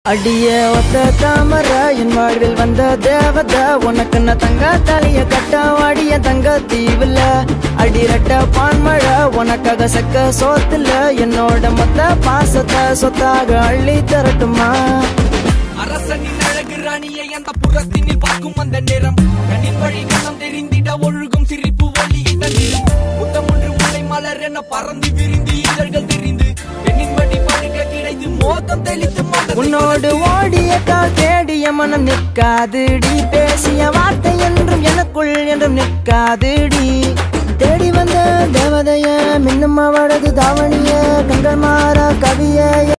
அடிய ஒத்த தாமர என் வாழ்வில் வந்த தேவத உனக்கு நான் தங்க தலைய கட்டவாடிய தங்க தீவுல அடிரட்ட பான்மழை உனக்காக சக்க சோத்துல என்னோட மொத்த பாசத்தை சொத்தாக அள்ளி தரட்டுமா அரசனின் அழகு ராணியை அந்த புறத்தினில் பார்க்கும் அந்த நேரம் கண்ணின் வழி கண்ணம் தெரிந்திட ஒழுகும் சிரிப்பு ஒளியை தந்திடும் முத்தம் ஒன்று முளை மலர் என பறந்து விரிந்து இதழ்கள் தெரிந்து பெண்ணின் வழி பழுக்க கிடைத்து மோதம் தெளித்து உன்னோடு ஓடிய கால் தேடிய மனம் நிற்காதுடி பேசிய வார்த்தை என்றும் எனக்குள் என்றும் நிற்காதுடி தேடி வந்த தேவதைய மின்னும் அவளது தாவணிய கண்கள் மாற கவிய